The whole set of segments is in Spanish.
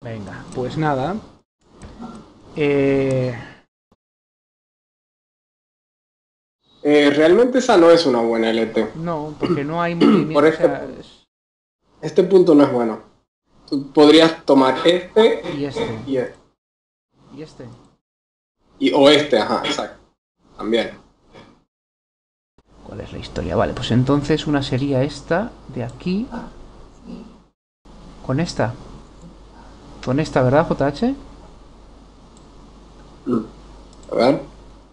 Venga, pues nada. Eh, Realmente esa no es una buena LT. no, porque no hay Por movimiento. O este sea, punto. Este punto no es bueno. Tú podrías tomar este y este. y este. Y este. O este, ajá, exacto. También. ¿Cuál es la historia? Vale, pues entonces una sería esta de aquí con esta. Con esta, ¿verdad, JH? Mm. A ver.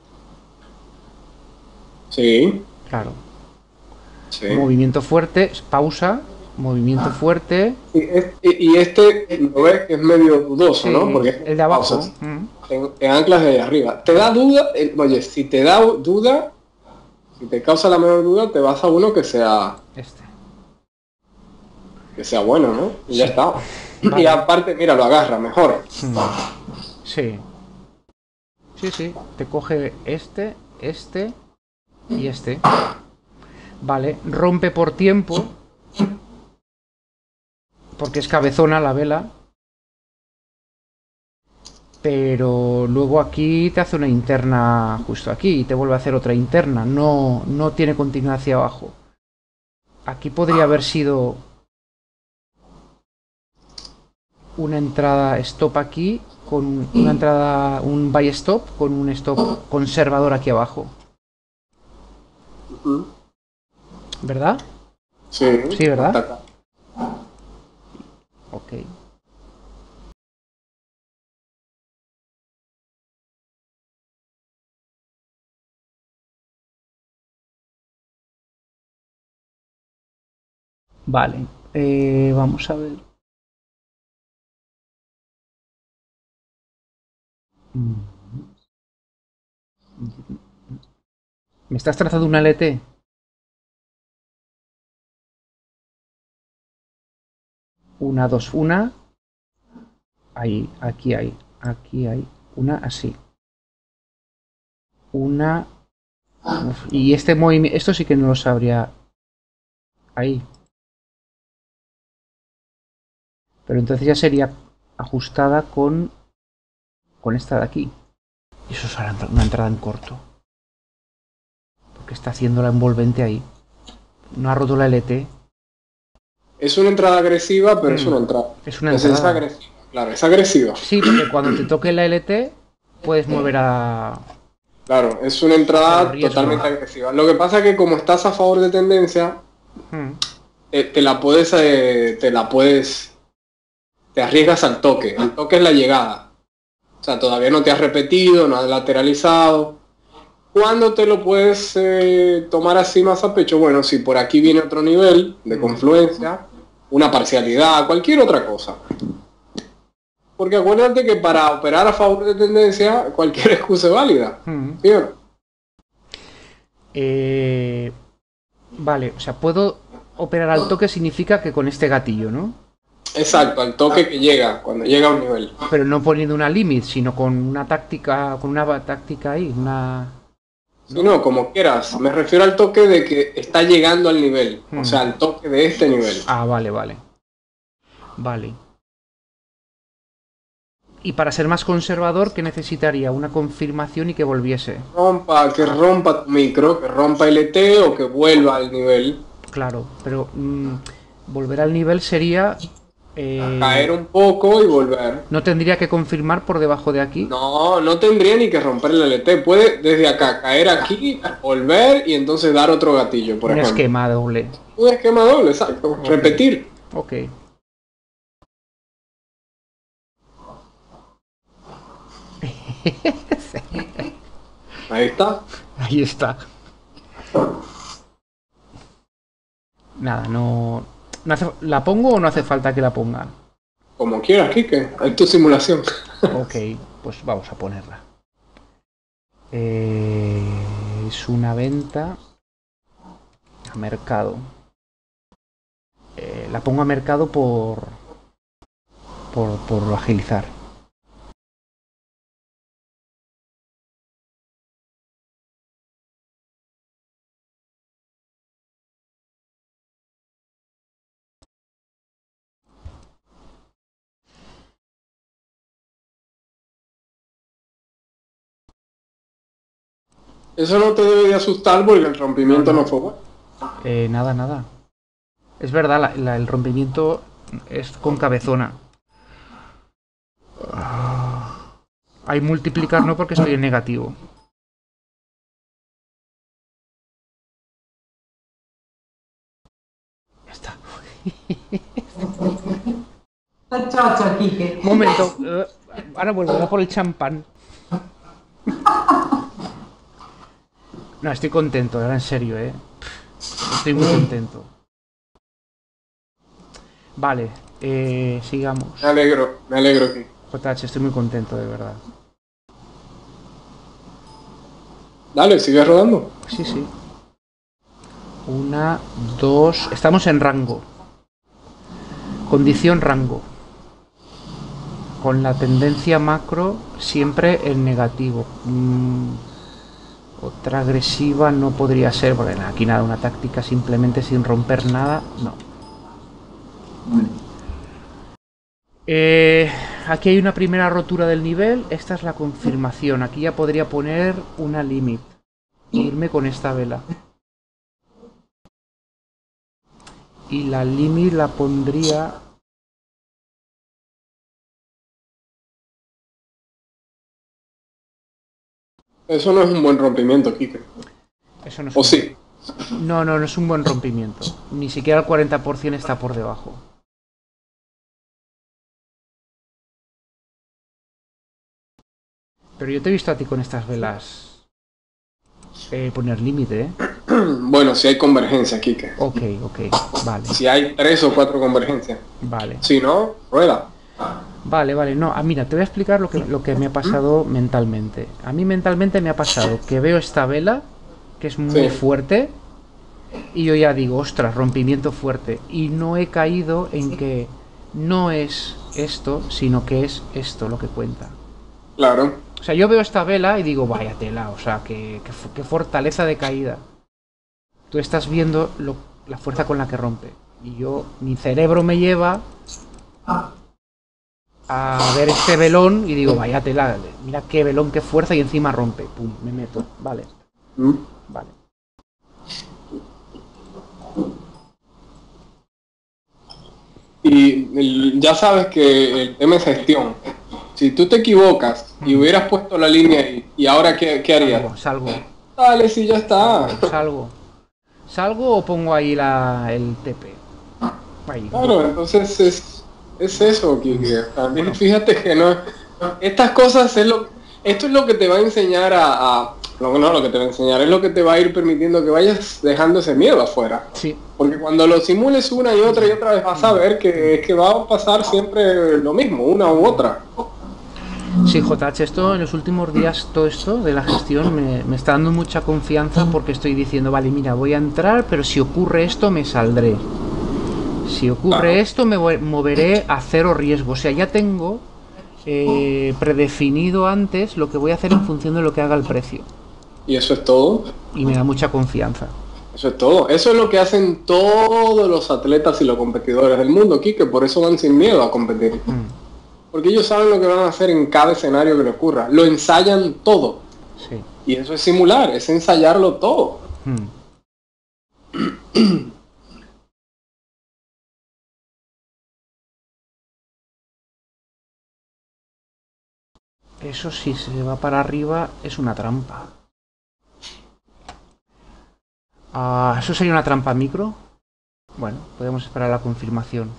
Sí, Claro. sí. Movimiento fuerte, pausa, movimiento fuerte. Y este, lo ves que es medio dudoso, ¿no? Sí, Porque es el de abajo. pausas. En anclas de ahí arriba. ¿Te da duda? Oye, si te da duda, si te causa la menor duda, te vas a uno Este. que sea bueno, ¿no? Y ya Sí. está. Y Vale. aparte, mira, lo agarra mejor. Sí. Sí, sí. Te coge este y este. Vale. Rompe por tiempo. Porque es cabezona la vela. Pero luego aquí te hace una interna justo aquí y te vuelve a hacer otra interna. No, no tiene continuidad hacia abajo. Aquí podría haber sido una entrada stop aquí con una entrada, un buy stop con un stop conservador aquí abajo. Ujú. ¿Verdad? Sí, Sí, ¿verdad? hasta acá. Ok. Vale. Vamos a ver. ¿Me estás trazando una LT? Una, dos, una. Ahí, aquí hay. Una así. Una. Uf, y este movimiento. Esto sí que no lo sabría. Ahí. Pero entonces ya sería ajustada con esta de aquí. Y eso será una entrada en corto. Porque está haciendo la envolvente ahí. No ha roto la LT. Es una entrada agresiva, pero es Hmm, una entrada. es una Entonces es entrada. agresiva. Claro, es agresiva. Sí, porque cuando te toque la LT puedes mover a Claro, es una cero entrada riesgo. totalmente agresiva. Lo que pasa es que como estás a favor de tendencia, Hmm, te arriesgas al toque. El toque es la llegada. O sea, todavía no te has repetido, no has lateralizado. ¿Cuándo te lo puedes tomar así más a pecho? Bueno, si por aquí viene otro nivel de hmm, confluencia, una parcialidad, cualquier otra cosa. Porque acuérdate que para operar a favor de tendencia, cualquier excusa es válida. hmm. ¿Sí o no? Eh, vale, o sea, puedo operar al toque significa que con este gatillo, ¿no? Exacto, al toque que llega, cuando llega a un nivel. Pero no poniendo una limit, sino con una táctica ahí, una... Si ¿No? no, como quieras, me refiero al toque de que está llegando al nivel, o Hmm. sea, al toque de este nivel. Ah, vale, vale. Vale. Y para ser más conservador, ¿qué necesitaría? Una confirmación y que volviese. Que rompa tu micro, que rompa el ET o que vuelva al nivel. Claro, pero volver al nivel sería... Caer eh, un poco y volver. no tendría que confirmar por debajo de aquí. No, no tendría ni que romper el LT. Puede desde acá caer aquí, volver y entonces dar otro gatillo, por Un ejemplo. esquema doble. Un esquema doble, exacto. Ok, Repetir. ok. Ahí está. Ahí está. Nada, no... ¿La pongo o no hace falta que la ponga? Como quieras, Kike. Es tu simulación. Ok, pues vamos a ponerla. Es una venta a mercado. La pongo a mercado por agilizar. Eso no te debe de asustar porque el rompimiento no fue bueno. Nada, nada. Es verdad, el rompimiento es con cabezona. Hay multiplicar no porque estoy en negativo. Ya está. Está chocho, Quique. Momento. Ahora vuelvo a por el champán. No, estoy contento, ahora en serio, Estoy muy contento. Vale, sigamos. Me alegro que. JH, estoy muy contento, de verdad. Dale, sigue rodando. Sí, sí. 1, 2. Estamos en rango. Condición rango. Con la tendencia macro siempre en negativo. Otra agresiva no podría ser, porque aquí nada, una táctica simplemente sin romper nada, no. Aquí hay una primera rotura del nivel, esta es la confirmación. Aquí ya podría poner una limit. Irme con esta vela. Y la limit la pondría... Eso no es un buen rompimiento, Kike. Eso no es ¿O sí? No, no es un buen rompimiento. Ni siquiera el 40% está por debajo. Pero yo te he visto a ti con estas velas poner límite, Bueno, si hay convergencia, Kike. Ok, vale. Si hay 3 o 4 convergencias. Vale. Si no, rueda. Vale. No, mira, te voy a explicar lo que me ha pasado mentalmente. A mí mentalmente me ha pasado que veo esta vela, que es muy fuerte, y yo ya digo, ostras, rompimiento fuerte. Y no he caído en que no es esto, sino que es esto lo que cuenta. Claro. O sea, yo veo esta vela y digo, vaya tela, o sea, qué fortaleza de caída. Tú estás viendo la fuerza con la que rompe. Y mi cerebro me lleva a ver este velón y digo, vaya tela, mira qué velón, qué fuerza, y encima rompe. Pum, me meto. Vale. Vale. Y ya sabes que el tema es gestión. Si tú te equivocas y hubieras puesto la línea ahí, ¿y ahora qué harías? Salgo. Dale, sí, ya está. ¿Salgo o pongo ahí el TP? Ahí. Claro, entonces es eso, Kike. También fíjate que no... Estas cosas esto es lo que te va a enseñar lo que te va a enseñar es lo que te va a ir permitiendo que vayas dejando ese miedo afuera. Sí. Porque cuando lo simules una y otra vez vas a ver que va a pasar siempre lo mismo, una u otra. Sí, JH, esto en los últimos días, todo esto de la gestión me está dando mucha confianza porque estoy diciendo, vale, mira, voy a entrar, pero si ocurre esto me saldré. Si ocurre esto me moveré a cero riesgo. O sea, ya tengo predefinido antes lo que voy a hacer en función de lo que haga el precio. Y eso es todo. Y me da mucha confianza. Eso es todo. Eso es lo que hacen todos los atletas y los competidores del mundo, Kike. Por eso van sin miedo a competir. Porque ellos saben lo que van a hacer en cada escenario que le ocurra. Lo ensayan todo. Sí. Y eso es simular, es ensayarlo todo. Eso sí, se va para arriba, es una trampa. ¿Eso sería una trampa micro? Bueno, podemos esperar la confirmación.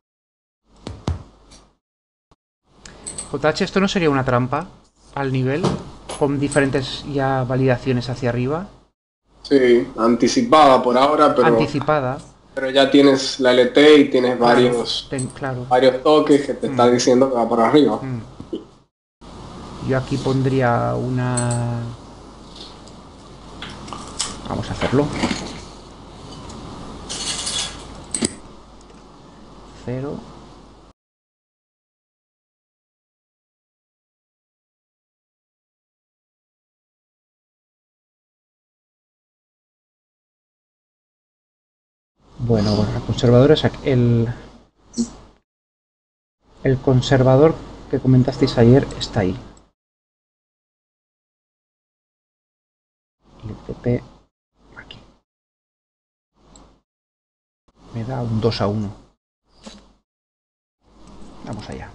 JH, ¿esto no sería una trampa al nivel? Con diferentes ya validaciones hacia arriba. Sí, anticipada por ahora, pero... Anticipada. Pero ya tienes la LT y tienes varios toques que te están diciendo que va por arriba. Yo aquí pondría una... Vamos a hacerlo. 0. Bueno, el conservador es el conservador que comentasteis ayer está ahí. TP aquí. Me da un 2-1. Vamos allá.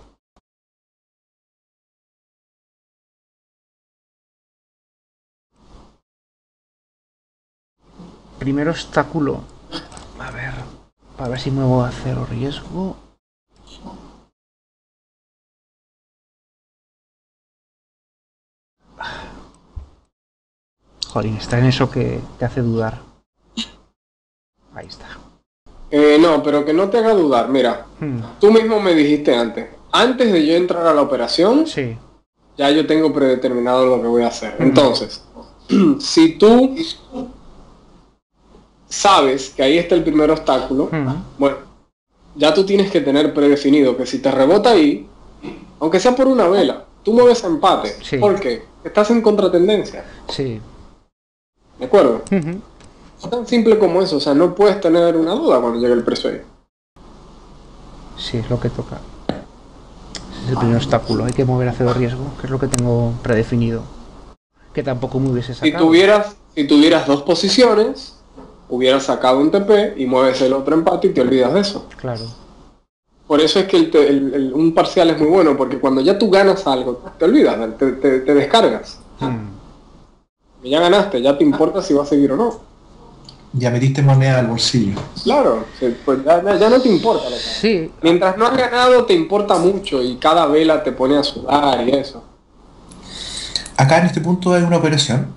Primer obstáculo. A ver. Para ver si muevo a 0 riesgo. Jolín, está en eso que te hace dudar. Ahí está. No, pero que no te haga dudar. Mira, tú mismo me dijiste antes de yo entrar a la operación, Sí. ya yo tengo predeterminado lo que voy a hacer. Entonces, si tú sabes que ahí está el primer obstáculo, bueno, ya tú tienes que tener predefinido que si te rebota ahí, aunque sea por una vela, tú mueves a empate. Sí. ¿Por qué? Estás en contratendencia. Sí. ¿De acuerdo? Es tan simple como eso, o sea, no puedes tener una duda cuando llegue el precio ahí. Sí, es lo que toca. Ese es el primer obstáculo. Hay que mover a 0 riesgo, que es lo que tengo predefinido. Que tampoco me hubiese sacado. Si tuvieras dos posiciones, hubieras sacado un TP y mueves el otro empate y te olvidas de eso. Claro. Por eso es que un parcial es muy bueno, porque cuando ya tú ganas algo, te olvidas, te descargas. Y ya ganaste, ya te importa si va a seguir o no. Ya metiste moneda al bolsillo. Claro, pues ya no te importa lo que hagas. Sí. Mientras no has ganado te importa mucho y cada vela te pone a sudar y eso. Acá en este punto hay una operación.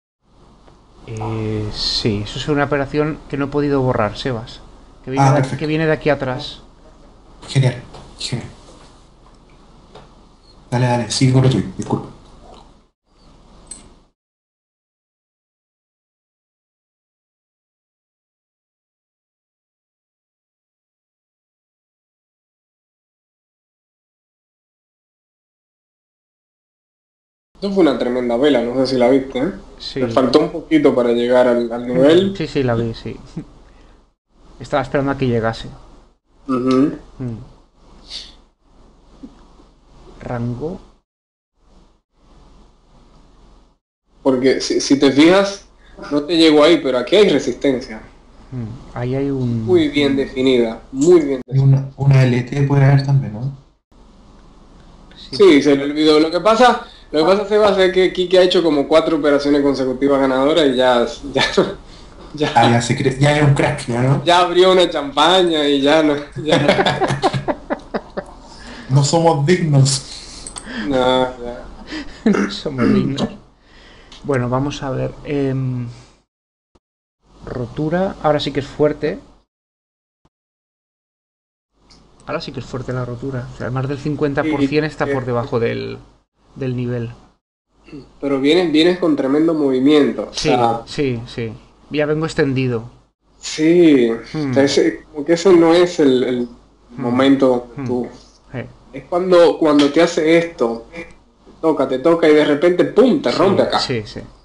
Sí, eso es una operación que no he podido borrar, Sebas. Que Perfecto. que viene de aquí atrás. Genial, genial. Dale, sigue con lo tuyo, disculpa. Eso fue una tremenda vela, no sé si la viste, ¿eh? Sí. Me faltó un poquito para llegar al nivel. Sí, la vi, sí. Estaba esperando a que llegase. Ujú. Rango. Porque si te fijas, no te llegó ahí, pero aquí hay resistencia. Ahí hay un... Muy bien definida, muy bien Y definida. una LT puede haber también, ¿no? Sí, se le olvidó. Lo que pasa, Sebas, es que Kike ha hecho como 4 operaciones consecutivas ganadoras y ya Ya se cree, ya es un crack, ¿ya no? ya abrió una champaña y ya no. No somos dignos. No, ya. Somos dignos. Bueno, vamos a ver. Rotura. Ahora sí que es fuerte. Ahora sí que es fuerte la rotura. O sea, más del 50% está por debajo del nivel. Pero vienes con tremendo movimiento. O Sí, sea, sí. Ya vengo extendido. sí. O sea, como que eso no es el momento donde tú. Es cuando te hace esto. Te toca y de repente ¡pum! Te rompe acá. Sí.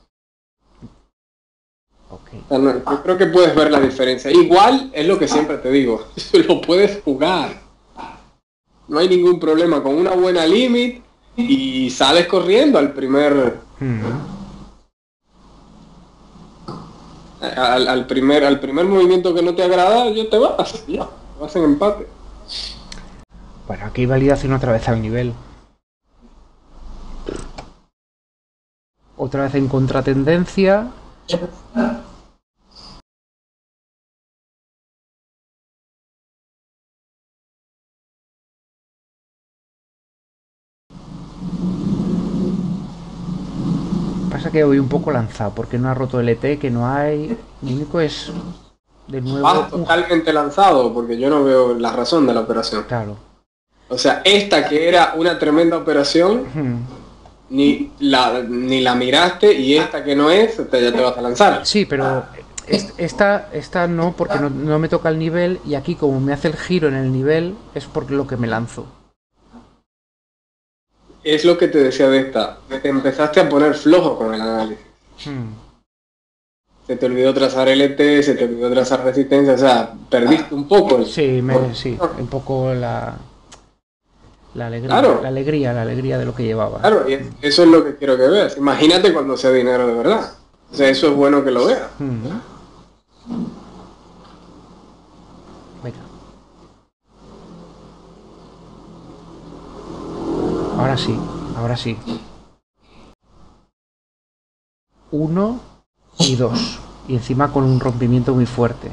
O sea, yo creo que puedes ver la diferencia. Igual es lo que siempre te digo. Lo puedes jugar. No hay ningún problema con una buena limit y sales corriendo al primer al primer movimiento que no te agrada, ya te vas en empate. Bueno, aquí validación otra vez al nivel. Otra vez en contratendencia. Pasa que voy un poco lanzado porque no ha roto el ET, que no hay. Lo único es de nuevo. Vas totalmente lanzado porque yo no veo la razón de la operación. Claro. O sea, esta que era una tremenda operación, ni la miraste, y esta que no es, ya te vas a lanzar. Sí, pero esta no, porque no me toca el nivel, y aquí como me hace el giro en el nivel, es por lo que me lanzo. Es lo que te decía de esta. Te empezaste a poner flojo con el análisis. Se te olvidó trazar LT, se te olvidó trazar resistencia, o sea, perdiste un poco. Sí, un poco la alegría, claro. la alegría de lo que llevaba. Claro, y eso es lo que quiero que veas. Imagínate cuando sea dinero de verdad. O sea, eso es bueno que lo veas. Venga. Ahora sí, ahora sí. 1 y 2. Y encima con un rompimiento muy fuerte.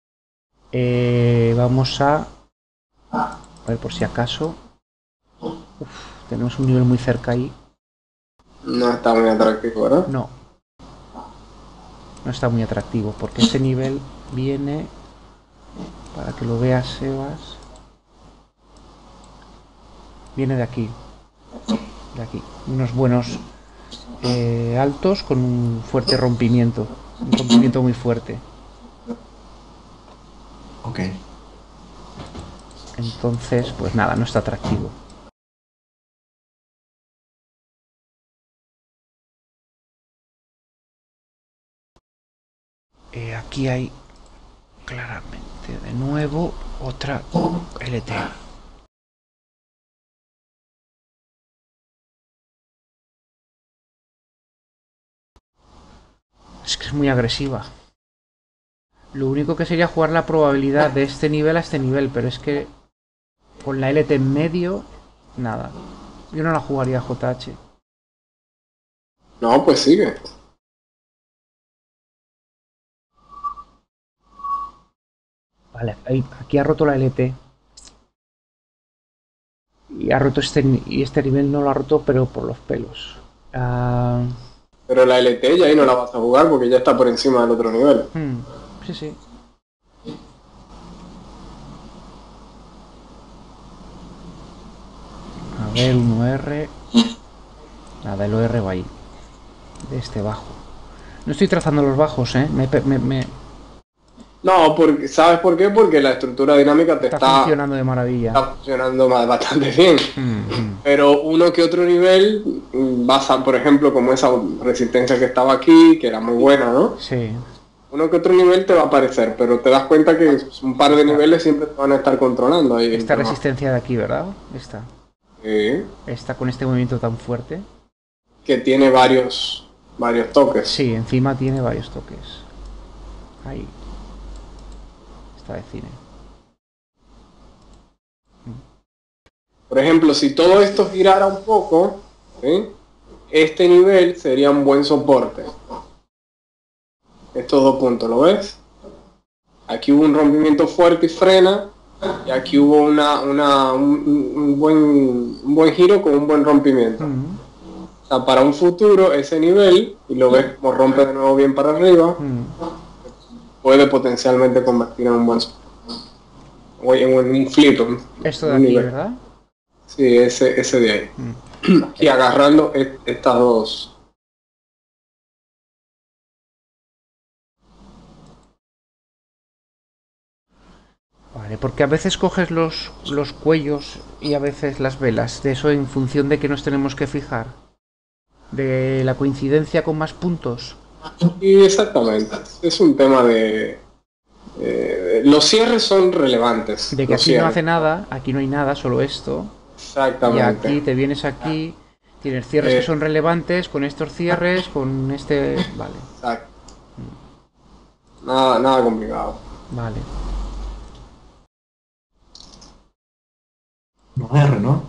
Vamos a ver por si acaso. Tenemos un nivel muy cerca ahí. No está muy atractivo, ¿verdad? No. No está muy atractivo porque ese nivel viene, para que lo veas, Sebas, viene de aquí. De aquí. Unos buenos altos con un fuerte rompimiento. Un rompimiento muy fuerte. Ok. Entonces, pues nada, no está atractivo. Aquí hay claramente de nuevo otra LT. Es que es muy agresiva. Lo único que sería jugar la probabilidad de este nivel a este nivel, pero es que con la LT en medio, nada. Yo no la jugaría JH. No, pues sigue. Vale, aquí ha roto la LT. Y ha roto este nivel no lo ha roto, pero por los pelos. Pero la LT ya ahí no la vas a jugar porque ya está por encima del otro nivel. Sí, sí. A ver, 1R. Nada, el OR va ahí. De este bajo. No estoy trazando los bajos, ¿eh? No, porque, ¿sabes por qué? Porque la estructura dinámica te Está está funcionando de maravilla. funcionando bastante bien. Pero uno que otro nivel vas a, por ejemplo, como esa resistencia que estaba aquí, que era muy buena, ¿no? Sí. Uno que otro nivel te va a aparecer, pero te das cuenta que un par de niveles siempre te van a estar controlando ahí. Esta resistencia de aquí, ¿verdad? Esta. Sí. Esta con este movimiento tan fuerte. Que tiene varios toques. Sí, encima tiene varios toques. Ahí. Esta de cine. Por ejemplo, si todo esto girara un poco, ¿sí? Este nivel sería un buen soporte. Estos dos puntos, ¿lo ves? Aquí hubo un rompimiento fuerte y frena, y aquí hubo un buen giro con un buen rompimiento. O sea, para un futuro, ese nivel, y lo ves como rompe de nuevo bien para arriba, puede potencialmente convertir en un buen soporte. O en un flip. Esto de aquí, nivel. ¿Verdad? Sí, ese de ahí. Y agarrando estas dos. Vale, porque a veces coges los cuellos y a veces las velas. De eso en función de que nos tenemos que fijar. De la coincidencia con más puntos. Y exactamente. Es un tema de... los cierres son relevantes. De que aquí no hace nada, aquí no hay nada, solo esto. Exactamente. Y aquí te vienes aquí, tienes cierres que son relevantes, con estos cierres, con este... Vale. Exacto. Nada complicado. Vale. No R, ¿no?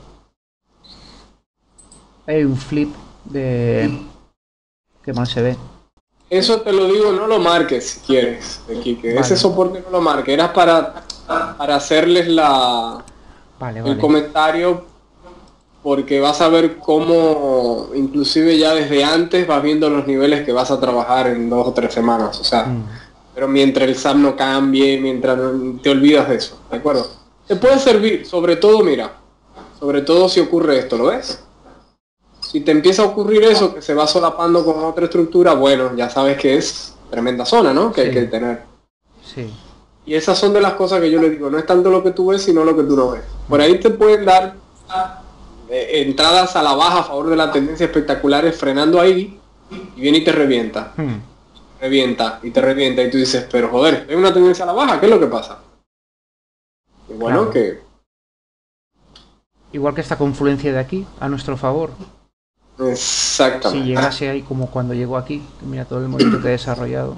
Hay un flip de... que mal se ve. Eso te lo digo, no lo marques si quieres, Kike. Vale. Ese soporte no lo marques, era para hacerles el comentario, porque vas a ver cómo inclusive ya desde antes vas viendo los niveles que vas a trabajar en 2 o 3 semanas, o sea, pero mientras el SAM no cambie, mientras te olvidas de eso, ¿de acuerdo? Te puede servir, sobre todo, mira, sobre todo si ocurre esto, ¿lo ves? Si te empieza a ocurrir eso, que se va solapando con otra estructura, bueno, ya sabes que es tremenda zona, ¿no? Que hay que tener. Sí. Y esas son de las cosas que yo le digo, no es tanto lo que tú ves, sino lo que tú no ves. Por ahí te pueden dar entradas a la baja a favor de la tendencia espectaculares, frenando ahí, y viene y te revienta. Revienta, y te revienta, y tú dices, pero joder, ¿hay una tendencia a la baja? ¿Qué es lo que pasa? Y bueno, que... Igual que esta confluencia de aquí, a nuestro favor. Exactamente. Si llegase ahí como cuando llegó aquí, que mira todo el movimiento que he desarrollado.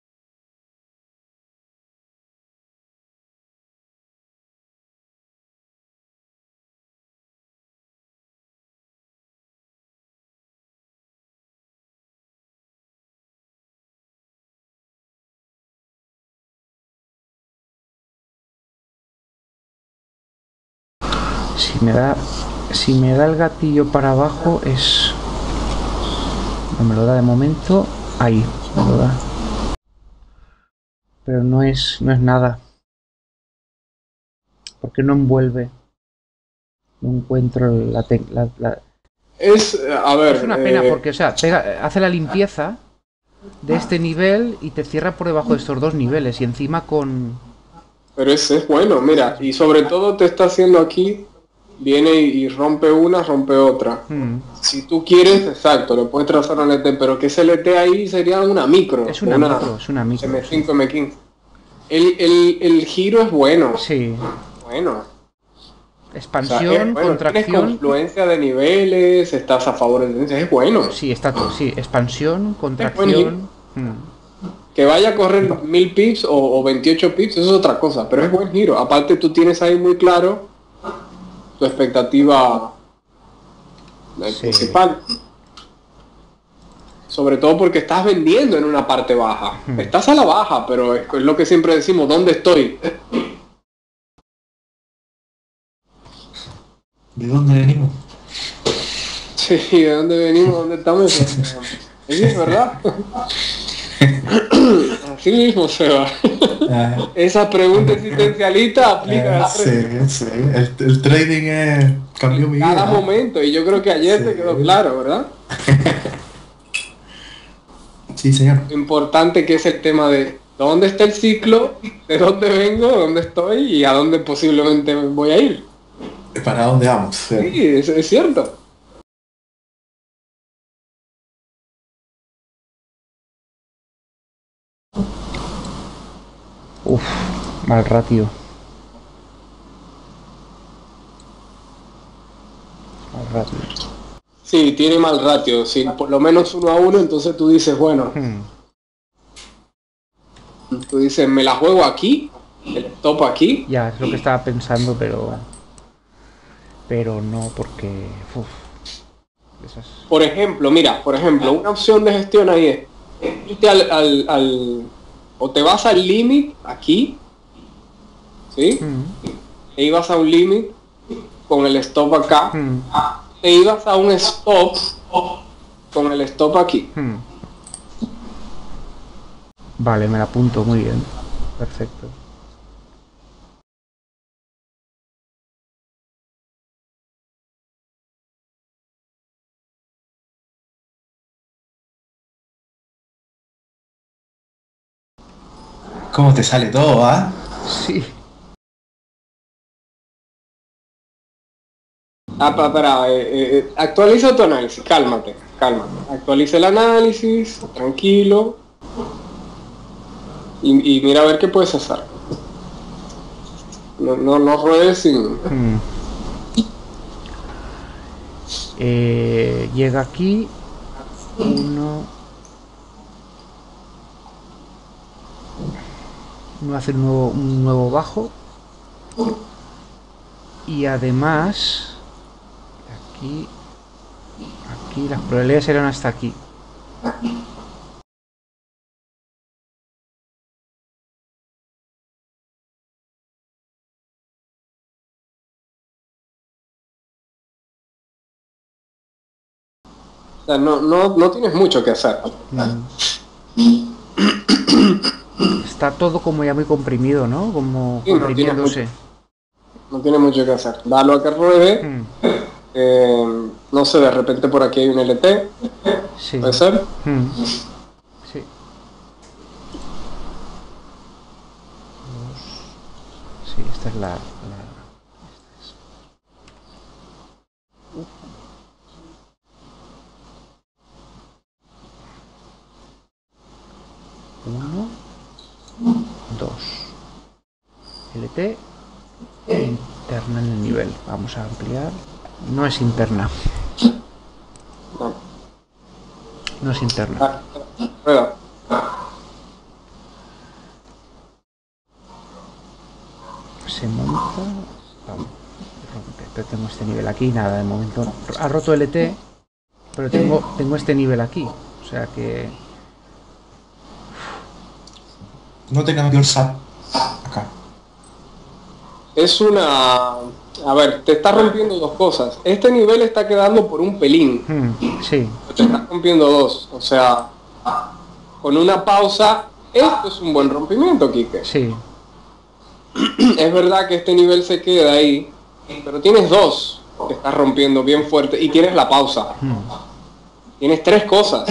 Si me da el gatillo para abajo es... No me lo da de momento. Ahí, me lo da. Pero no es nada. Porque no envuelve. No encuentro Es, a ver, Es una pena porque, o sea, hace la limpieza de este nivel y te cierra por debajo de estos dos niveles y encima con... pero es bueno, mira, y sobre todo te está haciendo aquí, viene y rompe una, rompe otra. Si tú quieres, exacto, le puedes trazar una LT, pero que ese LT ahí sería una micro. Es una micro, es una micro. M5, M15. El giro es bueno. Sí. Bueno. Expansión, bueno, contracción. Tienes confluencia de niveles, estás a favor de... Es bueno. Sí, está todo. Sí, expansión, contracción. Que vaya a correr 1000 pips o 28 pips, eso es otra cosa, pero es buen giro. Aparte tú tienes ahí muy claro tu expectativa principal. Sobre todo porque estás vendiendo en una parte baja. Estás a la baja, pero es lo que siempre decimos, ¿dónde estoy? ¿De dónde venimos? Sí, ¿de dónde venimos? ¿Dónde estamos? Sí, es verdad. Así mismo, Seba. Esa pregunta existencialista aplica a sí. El trading cambió mi vida. Cada momento, y yo creo que ayer te quedó claro, ¿verdad? Sí, señor. Lo importante que es el tema de dónde está el ciclo, de dónde vengo, dónde estoy y a dónde posiblemente voy a ir. ¿Para dónde vamos? Sí, es cierto. Uf, mal ratio. Mal ratio. Sí, tiene mal ratio. Si por lo menos 1-1, entonces tú dices, bueno, tú dices, me la juego aquí, el stop aquí. Ya, es lo que estaba pensando, pero no, porque... esas... Por ejemplo, mira, una opción de gestión ahí es irte o te vas al limit aquí, ¿sí? Te ibas a un limit con el stop acá, te ibas a un stop con el stop aquí. Vale, me la apunto muy bien. Perfecto. ¿Cómo te sale todo, ah? Sí. Para, actualiza tu análisis, cálmate. Actualiza el análisis, tranquilo. Y mira a ver qué puedes hacer. No ruedes sin... Llega aquí. Uno hace un nuevo bajo. Y además... Aquí las probabilidades eran hasta aquí. O sea, no tienes mucho que hacer. Está todo como ya muy comprimido, ¿no? Como Sí, comprimiéndose. No tiene mucho que hacer. Dalo a que ruede. No sé, de repente por aquí hay un LT. Sí. ¿Puede ser? Sí. Sí, esta es la... Uno, dos. LT interna en el nivel. Vamos a ampliar. No es interna. No. No es interno. Prueba. Se monta. Vamos, rompe. Pero tengo este nivel aquí, nada, de momento. Ha roto el ET, pero tengo este nivel aquí. O sea que. No te cambió el SAP acá. Es una... A ver, te está rompiendo dos cosas. Este nivel está quedando por un pelín. Sí. Te está rompiendo dos. O sea, con una pausa, esto es un buen rompimiento, Quique. Sí. Es verdad que este nivel se queda ahí, pero tienes dos que estás rompiendo bien fuerte y tienes la pausa. Tienes tres cosas.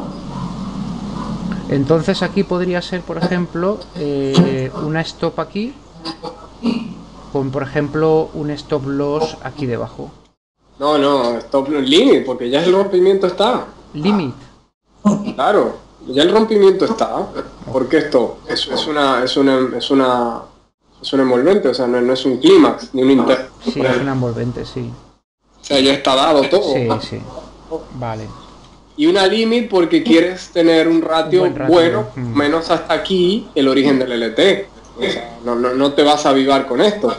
Entonces aquí podría ser, por ejemplo, una stop aquí, con por ejemplo un stop loss aquí debajo. No, stop limit, porque ya el rompimiento está. Limit. Claro, ya el rompimiento está. Porque esto es una envolvente, o sea, no es un clímax ni un inter. Sí, es una envolvente, sí. O sea, ya está dado todo. Sí, sí. Vale. Y una limit porque quieres tener un ratio, buen ratio. bueno, menos hasta aquí el origen del LT. O sea, no te vas a avivar con esto.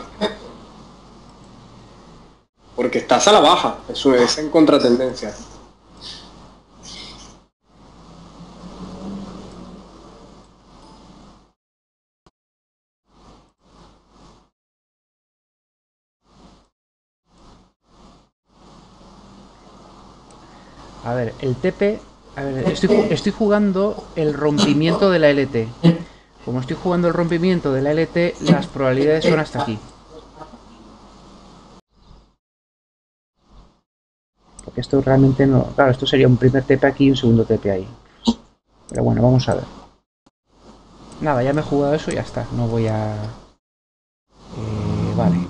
Porque estás a la baja, eso es en contratendencia. A ver, el TP... A ver, estoy jugando el rompimiento de la LT. Como estoy jugando el rompimiento de la LT, las probabilidades son hasta aquí. Porque esto realmente no... Claro, esto sería un primer TP aquí y un segundo TP ahí. Pero bueno, vamos a ver. Nada, ya me he jugado eso y ya está. No voy a... vale.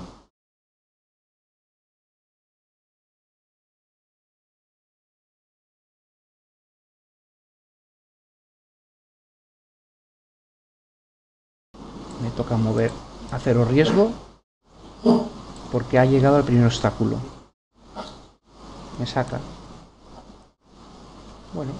Me toca mover a cero riesgo porque ha llegado al primer obstáculo. Me saca. Bueno.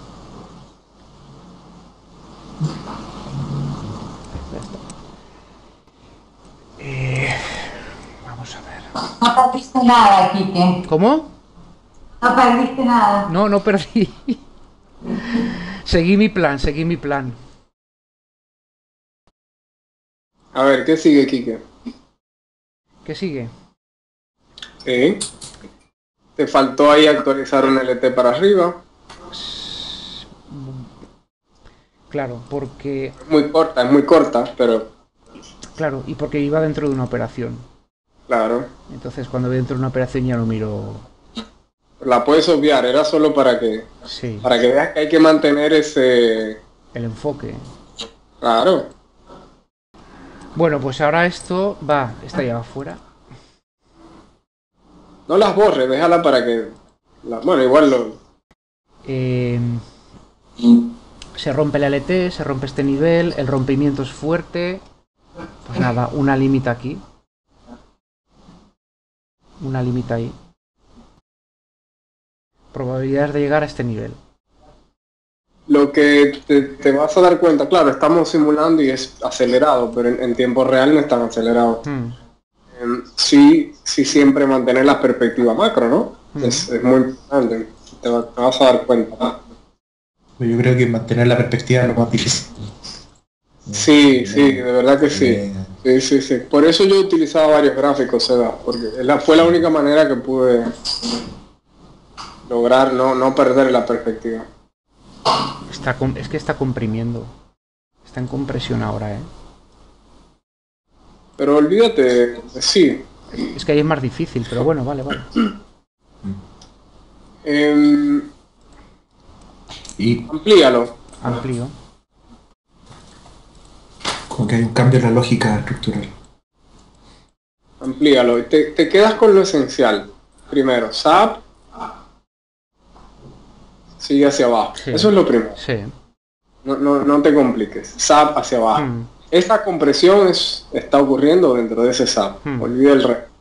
Ya está. Vamos a ver. No perdiste nada, Quique. ¿Cómo? No perdiste nada. No perdí. Seguí mi plan. A ver, ¿qué sigue, Quique? ¿Qué sigue? Sí. Te faltó ahí actualizar un LT para arriba. Claro, porque... Es muy corta, pero... Claro, y porque iba dentro de una operación. Claro. Entonces cuando voy dentro de una operación ya no miro... La puedes obviar, era solo para que Sí, veas que hay que mantener ese... el enfoque. Claro. Bueno, pues ahora esto va... Esta ya va fuera. No las borres, déjala para que... Bueno, igual lo... Se rompe el LT, se rompe este nivel, el rompimiento es fuerte. Pues nada, una límite aquí. Una límite ahí. Probabilidades de llegar a este nivel. Lo que te vas a dar cuenta, claro, estamos simulando y es acelerado, pero en tiempo real no es tan acelerado. Sí siempre mantener la perspectiva macro, ¿no? Es muy importante, te vas a dar cuenta. Yo creo que mantener la perspectiva es lo más difícil. Sí, de verdad que sí. Sí. Por eso yo he utilizado varios gráficos, Seba, porque fue la única manera que pude lograr no perder la perspectiva. Es que está comprimiendo. Está en compresión ahora, ¿eh? Pero olvídate, sí. Es que ahí es más difícil, pero bueno, vale. Y Amplíalo. Amplío. como que hay un cambio en la lógica estructural. Amplíalo. Te quedas con lo esencial. Primero, SAP. Sigue hacia abajo. Sí. Eso es lo primero. Sí. No te compliques. SAP hacia abajo. Esta compresión está ocurriendo dentro de ese SAP. Olvida el resto.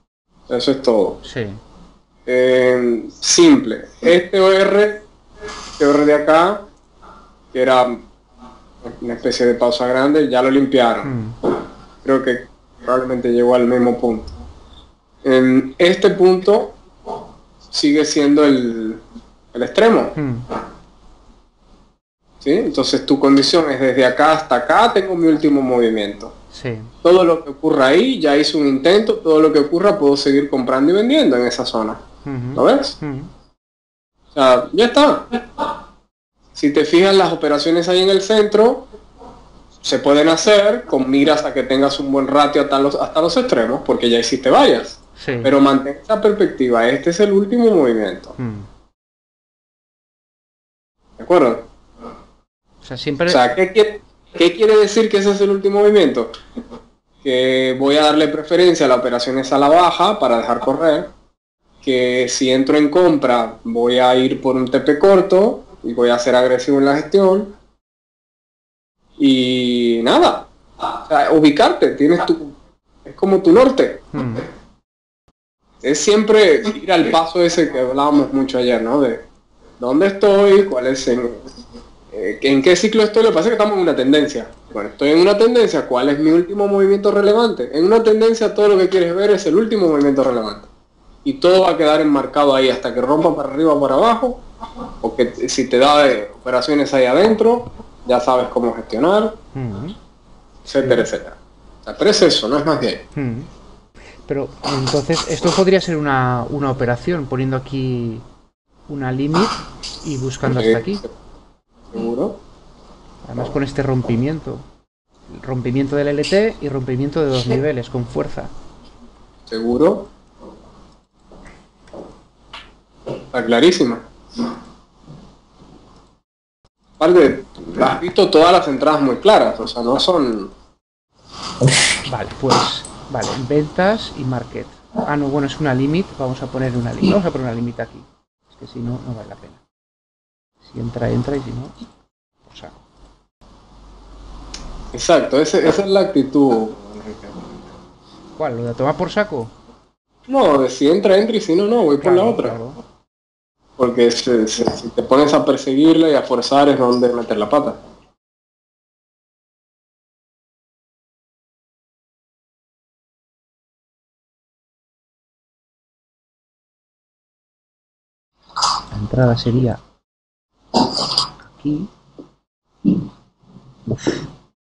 Eso es todo. Sí. Simple. Este OR este de acá, que era una especie de pausa grande, ya lo limpiaron. Creo que probablemente llegó al mismo punto. En este punto sigue siendo el extremo. ¿Sí? Entonces tu condición es desde acá hasta acá tengo mi último movimiento. Sí. Todo lo que ocurra ahí, ya hice un intento, todo lo que ocurra puedo seguir comprando y vendiendo en esa zona. ¿Lo ves? O sea, ya está. Si te fijas, las operaciones ahí en el centro se pueden hacer con miras a que tengas un buen ratio hasta los extremos, porque ya hiciste varias. Sí. Pero mantén esa perspectiva, este es el último movimiento. ¿De acuerdo? O sea, siempre... O sea, ¿qué quiere decir que ese es el último movimiento? Que voy a darle preferencia a las operaciones a la baja para dejar correr, que si entro en compra voy a ir por un TP corto y voy a ser agresivo en la gestión, y nada, o sea, ubicarte, es como tu norte. Es siempre ir al paso ese que hablábamos mucho ayer, ¿no? De dónde estoy, cuál es en qué ciclo estoy. Lo que pasa es que estamos en una tendencia. Bueno, estoy en una tendencia, ¿cuál es mi último movimiento relevante? En una tendencia todo lo que quieres ver es el último movimiento relevante. Y todo va a quedar enmarcado ahí hasta que rompa para arriba o para abajo, porque si te da operaciones ahí adentro, ya sabes cómo gestionar, etcétera, etcétera. O sea, pero es eso, no es más de ahí. Pero entonces esto podría ser una operación, poniendo aquí una limit y buscando hasta aquí. ¿Seguro? Además con este rompimiento. El rompimiento del LT y rompimiento de 2 niveles, con fuerza. ¿Seguro? Está clarísima. Aparte, has visto todas las entradas muy claras, o sea, no son... Vale, pues... Vale, ventas y market. Ah, no, bueno, es una limit. Vamos a poner una limit. Vamos a poner una limit aquí. Es que si no, no vale la pena. Si entra, entra, y si no, por saco. Exacto, esa es la actitud. ¿Cuál? ¿Lo de tomar por saco? No, de si entra, entra, y si no, no, voy por la otra. Claro. Porque si te pones a perseguirla y a forzar es donde meter la pata. La entrada sería aquí. Uf.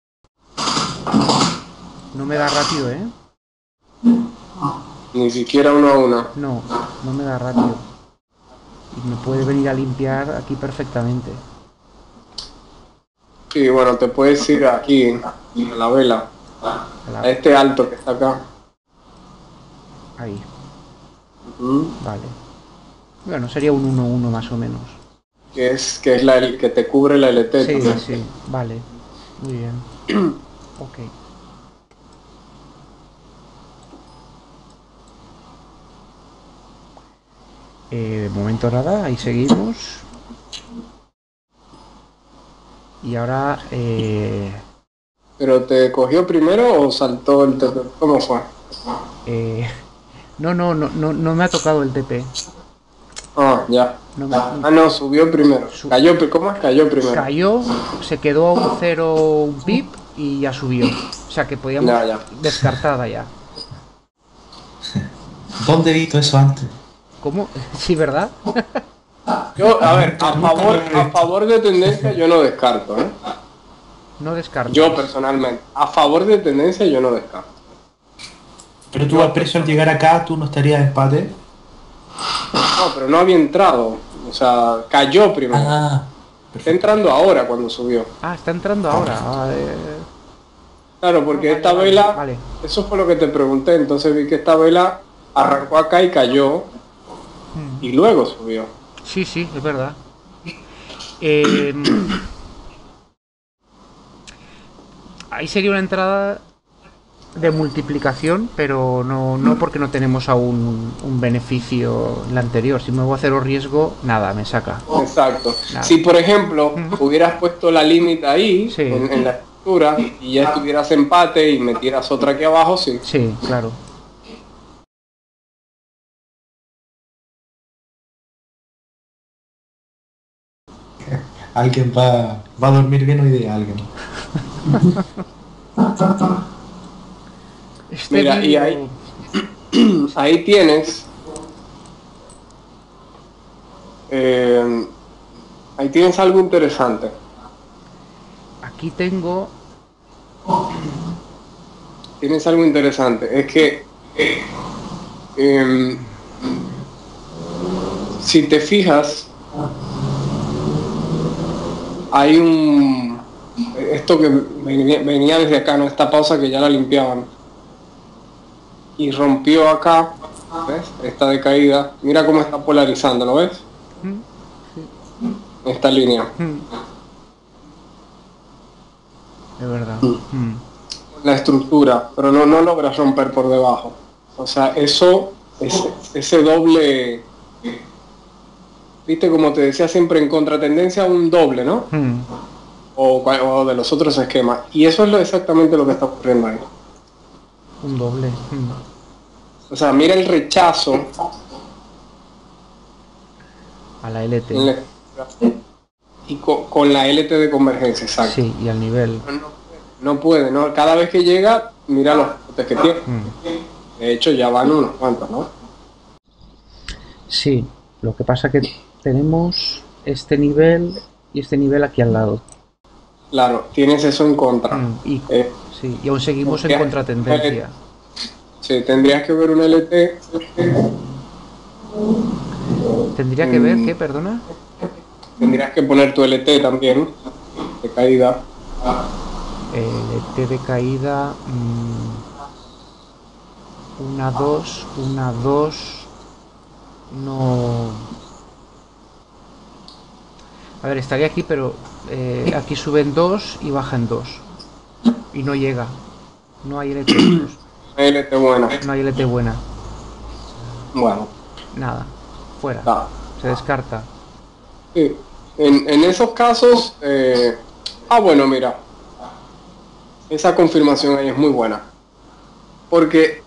No me da rápido, ¿eh? Ni siquiera uno a uno. No, no me da rápido. Y me puede venir a limpiar aquí perfectamente. Sí, bueno, te puedes ir aquí, a la vela. A este alto que está acá. Ahí. Vale. Bueno, sería un 1-1 más o menos. Que es el que te cubre la LT. Sí, también. sí, vale. Muy bien. Ok. De momento nada, ahí seguimos. Y ahora... ¿Pero te cogió primero o saltó el TP? ¿Cómo fue? No me ha tocado el TP. Ah, ya. No, subió primero. ¿Cómo es? Cayó primero. Cayó, se quedó a un 0 un pip y ya subió. O sea que podíamos descartada ya. ¿Dónde he visto eso antes? ¿Cómo? Sí, ¿verdad? Yo, a ver, a favor de tendencia yo no descarto, ¿eh? No descarto. Yo personalmente, a favor de tendencia yo no descarto. Pero tú al precio al llegar acá, tú no estarías en empate. No, pero no había entrado. O sea, cayó primero. Está entrando ahora cuando subió. Ah, está entrando ahora. Claro, porque esta vela, vale. Eso fue lo que te pregunté, entonces vi que esta vela arrancó acá y cayó y luego subió. Sí, es verdad. Ahí sería una entrada de multiplicación, pero no porque no tenemos aún un beneficio en la anterior. Si me voy a cero riesgo, nada, me saca. Exacto. Nada. Si por ejemplo hubieras puesto la límite ahí, sí. en la estructura, y ya estuvieras empate y metieras otra aquí abajo, sí. Sí, claro. Alguien va a dormir bien hoy día, alguien. Mira, y vídeo- ahí tienes, ahí tienes algo interesante. Aquí tengo... Tienes algo interesante. Es que em, si te fijas, hay esto que venía desde acá, ¿no? Esta pausa que ya la limpiaban. Y rompió acá, ¿ves? Esta decaída. Mira cómo está polarizando, ¿lo ves? Esta línea. Es verdad. La estructura, pero no logras romper por debajo. O sea, ese doble, viste, como te decía siempre, en contratendencia un doble, ¿no? O de los otros esquemas. Y eso es exactamente lo que está ocurriendo ahí. Un doble. O sea, mira el rechazo A la LT. en la y con la LT de convergencia, exacto. Sí, y al nivel. No puede, ¿no? Cada vez que llega, mira los botes que tiene. De hecho, ya van unos cuantos, ¿no? Sí, lo que pasa que tenemos este nivel y este nivel aquí al lado. Claro, tienes eso en contra. Y, sí, y aún seguimos en tendrías- contratendencia. Sí, tendrías que ver un LT. ¿Tendría que ver qué, perdona? Tendrías que poner tu LT también, de caída. LT de caída. Una, dos. No. A ver, estaría aquí, pero aquí suben 2 y bajan 2. Y no llega. No hay LT. LT buena. No hay LT buena. Bueno, Nada. Fuera. nada. Se descarta. Sí. En esos casos, bueno, mira, esa confirmación ahí es muy buena. Porque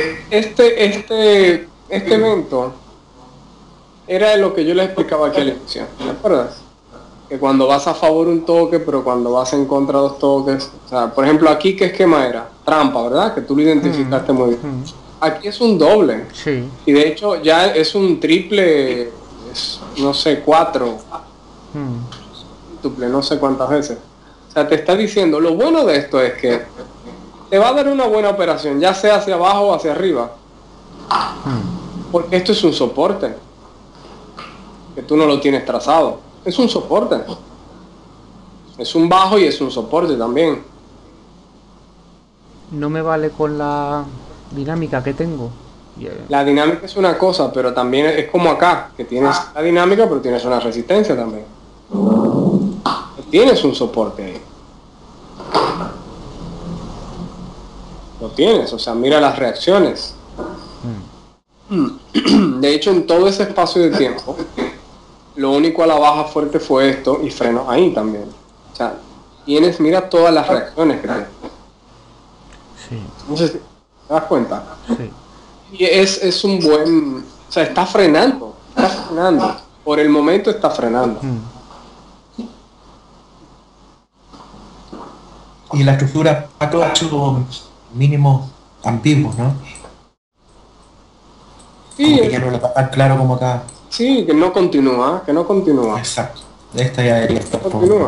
este evento era de lo que yo les explicaba aquí al inicio, ¿te acuerdas? Que cuando vas a favor un toque, pero cuando vas en contra dos toques, o sea, por ejemplo aquí, ¿qué esquema era? Trampa, ¿verdad? Que tú lo identificaste muy bien. Aquí es un doble. Sí. Y de hecho ya es un triple, no sé, 4, triple, no sé cuántas veces. O sea, te está diciendo, lo bueno de esto es que te va a dar una buena operación, ya sea hacia abajo o hacia arriba. Porque esto es un soporte. Que tú no lo tienes trazado. Es un soporte. Es un bajo y es un soporte también. No me vale con la dinámica que tengo. La dinámica es una cosa, pero también es como acá, que tienes la dinámica, pero tienes una resistencia también. Tienes un soporte ahí. Lo tienes, o sea, mira las reacciones. De hecho, en todo ese espacio de tiempo, lo único a la baja fuerte fue esto y frenos ahí también. O sea, mira todas las reacciones que tienes. Sí. No sé si te das cuenta. Sí. Y es un buen... O sea, está frenando. Por el momento está frenando. Y la estructura ha hecho mínimos ambiguos, ¿no? Sí, Como que ya no lo está tan claro como acá. sí, que no continúa. Exacto. Esta ya debería estar Continúa.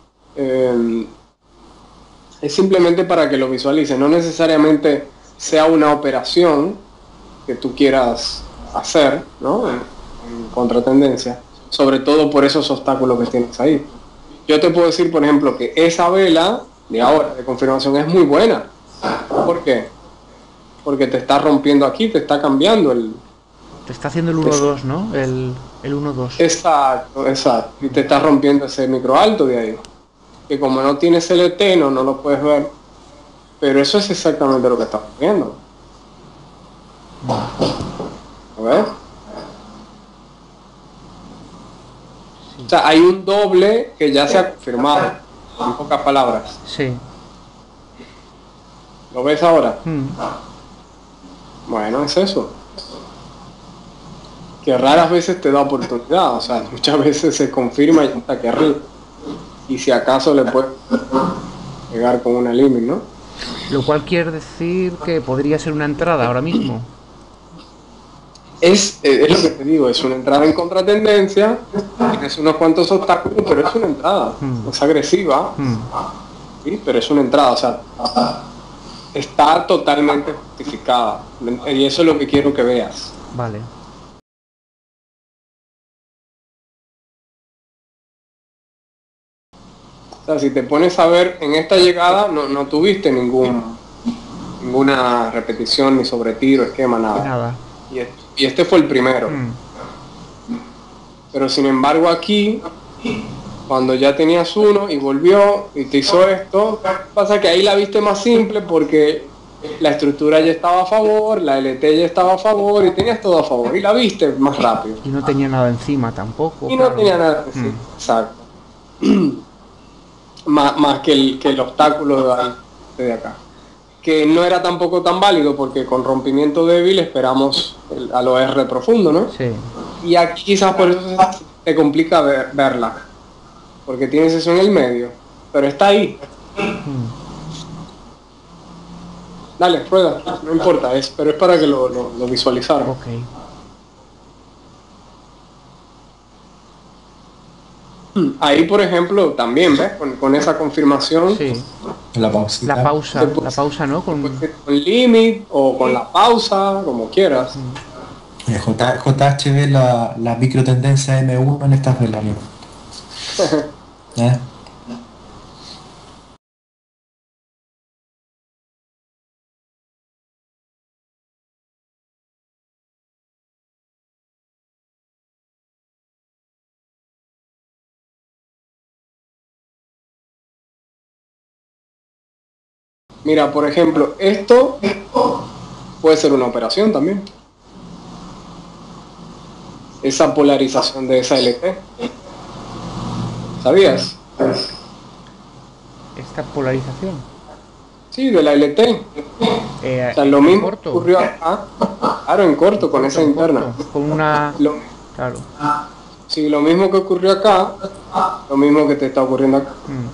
Es simplemente para que lo visualices. No necesariamente sea una operación que tú quieras hacer, ¿no? En contratendencia. Sobre todo por esos obstáculos que tienes ahí. Yo te puedo decir, por ejemplo, que esa vela de ahora, de confirmación, es muy buena. ¿Por qué? Porque te está rompiendo aquí, te está cambiando el... Te está haciendo el 1-2, ¿no? El 1-2. Exacto. Y te está rompiendo ese micro alto de ahí. Que como no tienes LT, no lo puedes ver. Pero eso es exactamente lo que está ocurriendo. ¿A ver? Sí. O sea, hay un doble que ya se ha confirmado. En pocas palabras. Sí. ¿Lo ves ahora? Bueno, es eso. que raras veces te da oportunidad, o sea, muchas veces se confirma y está aquí arriba. Y si acaso le puedes pegar con una limit, ¿no? Lo cual quiere decir que podría ser una entrada ahora mismo. Es lo que te digo, es una entrada en contratendencia, tienes unos cuantos obstáculos, pero es una entrada, es agresiva, ¿sí? Pero es una entrada, o sea, está totalmente justificada, y eso es lo que quiero que veas. Vale. O sea, si te pones a ver, en esta llegada no tuviste ninguna repetición, ni sobre tiro, esquema, nada. Nada. Y este fue el primero. Pero sin embargo aquí, cuando ya tenías uno y volvió y te hizo esto, pasa que ahí la viste más simple porque la estructura ya estaba a favor, la LT ya estaba a favor y tenías todo a favor y la viste más rápido. Y no tenía nada encima tampoco. Y no tenía nada encima, exacto. más que el obstáculo de ahí, de acá. Que no era tampoco tan válido porque con rompimiento débil esperamos a lo R profundo, ¿no? Sí. Y aquí quizás por eso te complica verla, porque tienes eso en el medio, pero está ahí. Dale, prueba, no importa, pero es para que lo visualizaran. Ok. Ahí, por ejemplo, también, ¿ves? Con esa confirmación. Sí. La pausita. La pausa, ¿no? Con limit o con la pausa, como quieras. JH ve la microtendencia M1 en estas velas. ¿Eh? Mira, por ejemplo, esto puede ser una operación también. Esa polarización de esa LT. ¿Sabías? esta polarización. Sí, de la LT. O sea, lo mismo corto. ocurrió acá. Claro, en corto, con esa interna. Con una... Claro. Sí, lo mismo que ocurrió acá, lo mismo que te está ocurriendo acá.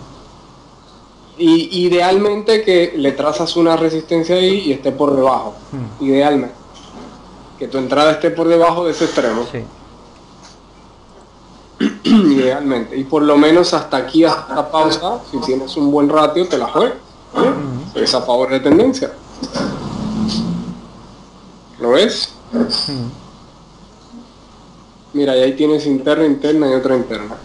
Y idealmente que le trazas una resistencia ahí y esté por debajo. Idealmente. Que tu entrada esté por debajo de ese extremo. Sí. Idealmente. Y por lo menos hasta aquí, hasta la pausa, si tienes un buen ratio, te la juegas. Es a favor de tendencia. ¿Lo ves? Mira, y ahí tienes interna, interna y otra interna.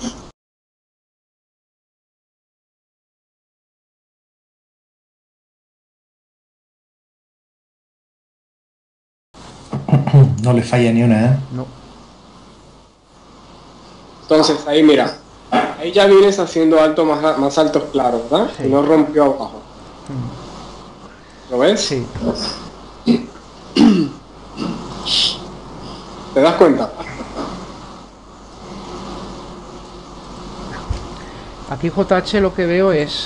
No le falla ni una, ¿eh? No. Entonces ahí mira, ahí ya vienes haciendo alto más altos claros, ¿verdad? Sí. Y no rompió abajo. ¿Lo ves? Sí. ¿Te das cuenta? Aquí JH lo que veo es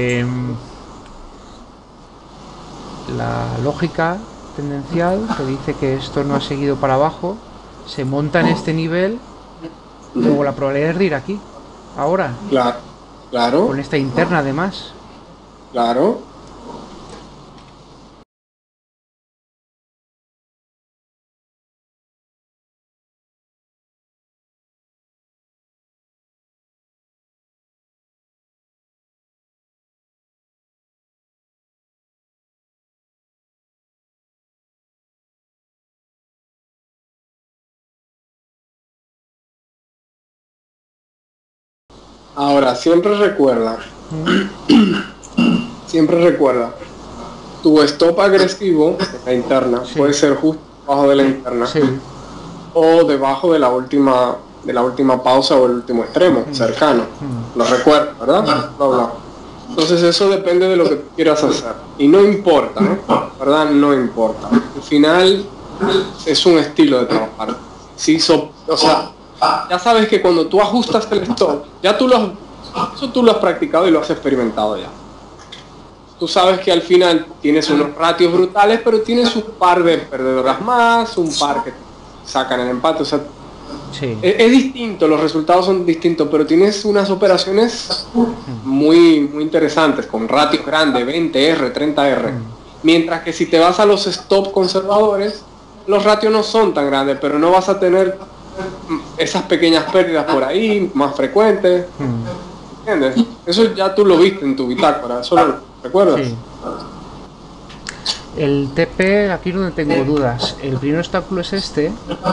la lógica tendencial que dice que esto no ha seguido para abajo, se monta en este nivel, luego la probabilidad es de ir aquí, ahora, Claro, claro, con esta interna además. claro. Ahora, siempre recuerda, tu stop agresivo, la interna, Sí. puede ser justo debajo de la interna, Sí. o debajo de la última pausa o el último extremo, cercano. Lo recuerdo, ¿verdad? Lo hablamos. Entonces eso depende de lo que tú quieras hacer. Y no importa, ¿verdad? No importa. Al final es un estilo de trabajar. Sí, o sea, ya sabes que cuando tú ajustas el stop, ya eso tú lo has practicado y lo has experimentado ya. Tú sabes que al final tienes unos ratios brutales, pero tienes un par de perdedoras más, un par que sacan el empate. O sea, Sí. es distinto, los resultados son distintos, pero tienes unas operaciones muy, muy interesantes, con ratios grandes, 20R, 30R. Mientras que si te vas a los stop conservadores, los ratios no son tan grandes, pero no vas a tener esas pequeñas pérdidas por ahí, más frecuentes. ¿Entiendes? Eso ya tú lo viste en tu bitácora, ¿eso lo recuerdas? Sí. El TP, aquí no tengo dudas. El primer obstáculo es este,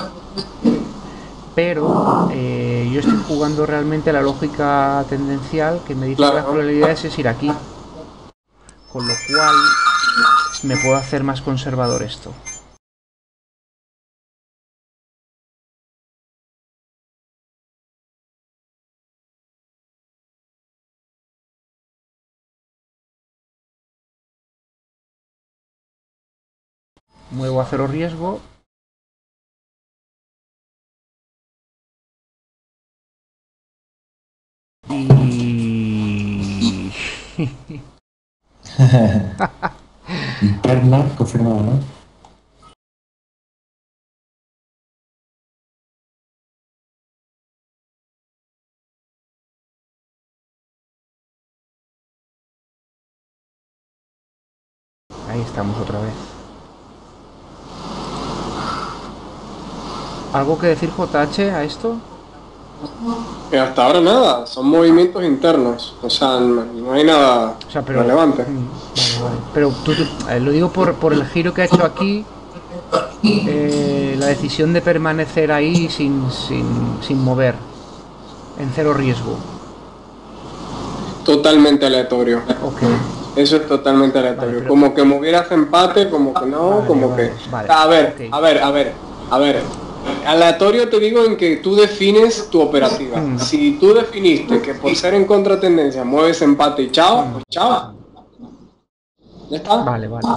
pero yo estoy jugando realmente a la lógica tendencial que me dice que las Claro. probabilidades es ir aquí. Con lo cual me puedo hacer más conservador esto. Muevo a cero riesgo. Y... Interna, confirmado, ¿no? Ahí estamos otra vez. ¿Algo que decir, JH, a esto? Que hasta ahora nada, son movimientos internos, o sea, no hay nada O sea, pero... relevante. Vale, vale. Pero lo digo por el giro que ha hecho aquí. La decisión de permanecer ahí sin mover. En cero riesgo. Totalmente aleatorio. Ok. Eso es totalmente aleatorio. Vale, pero- Como que movieras empate, como que no, Vale, como vale, que... vale, A ver, ok. a ver. Aleatorio te digo en que tú defines tu operativa. Si tú definiste que por ser en contratendencia mueves empate y chao, pues chao. Ya está. Vale, vale.